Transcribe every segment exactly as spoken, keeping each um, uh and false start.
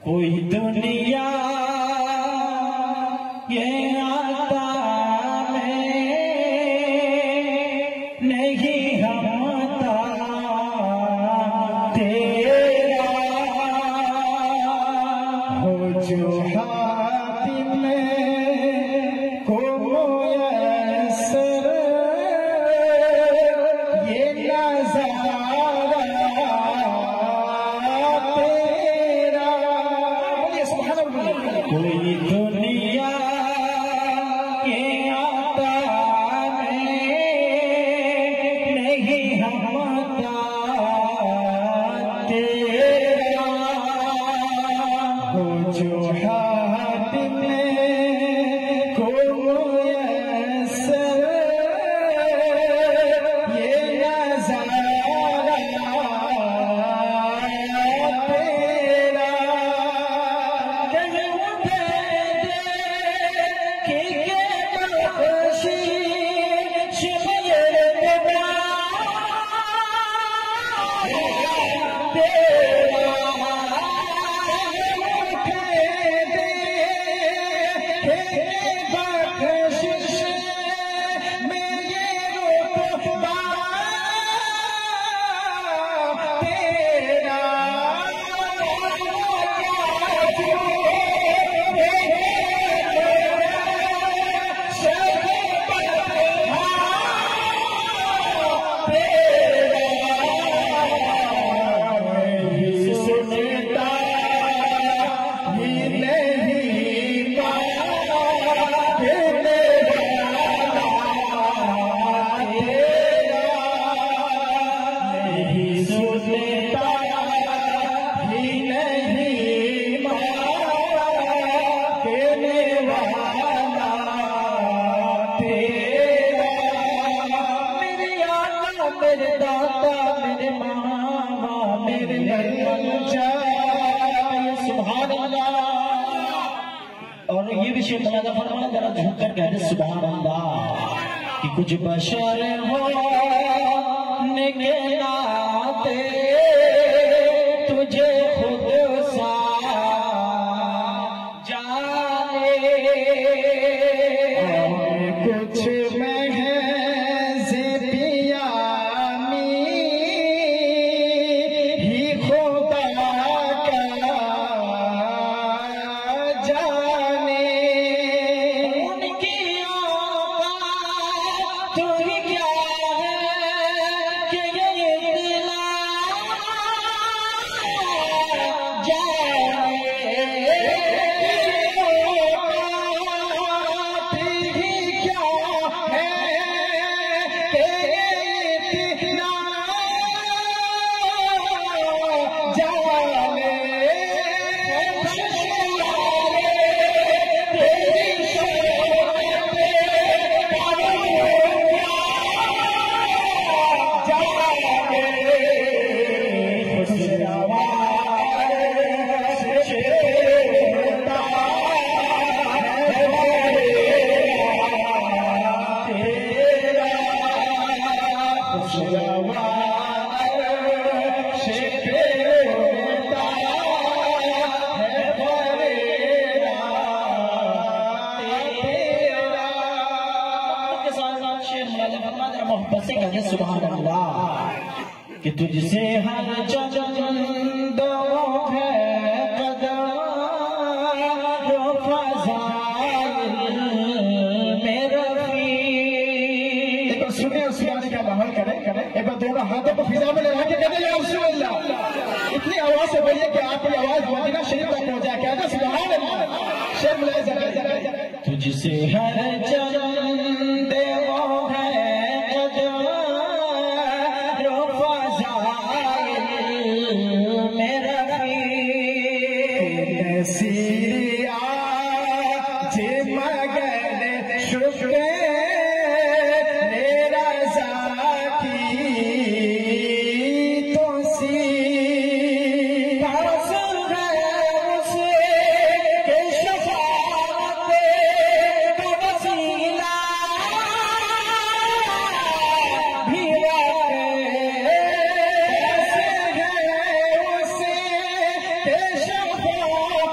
कोई दुनिया ये आता में नहीं हमता तेरा हो जो हातिम को मुयस्सर ये नज़ारा तेरा। कोई दुनिया के आता में नहीं हमता तेरा हो जो हातिम को मुयस्सर ये नज़ारा तेरा। कहीं उठे दे कि के बख्शिश मेरे खुदा तेरा। उठे दे कि बख्शिश मेरे खुदा तेरा। सुनता ही नहीं देने वाला तेरा। नहीं सुनता ही नहीं देने वाला तेरा। मेरे आका मेरे दाता मेरे मामा मेरे नैया सुभान अल्लाह। और ये भी शेर तनाज़ा फरमाना, जरा झुक कर कह दे सुभान अल्लाह कि कुछ बशर हो के नाते तुझे खुद सा जाने और कुछ महज़ पियामी ही खुदा का जाने। उनकी औकात तो ही क्या है कि ये इतना जाने। औकात ही क्या है कि ये इतना जाने। तेरी शोहरत पे जाने। खुशगवार शेरता है तेरा। खुशगवार शेरता है तेरा। के साथ साथ शेर मुलाज़ा फरमा, जरा मोहब्बत से कहें सुभान अल्लाह कि तुझसे हर चंद है कदम रो फज़ाइल में रफ़ी। एक बार सुने उस गाने का माहौल करें करें एक बार दोनों हाथों को फिजा में लगा के करें या रसूल अल्लाह। इतनी आवाज से बोलिए कि आपकी आवाज मदीना शरीफ तक पहुंचा। कहते सुभान अल्लाह। शेर मुलाज़ा तुझसे हर चंद वो है कदम रो फज़ाइल में रफ़ी। नसीरिया जे मगर शुक्र मेरा ज़ाकी तो सी तासुर है उसे के शफ़ाअत का वसीला भी वाक़ई है उसे के शफ़ाअत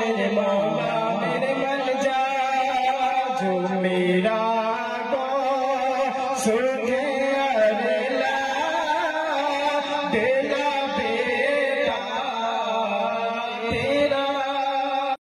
मेरे मौला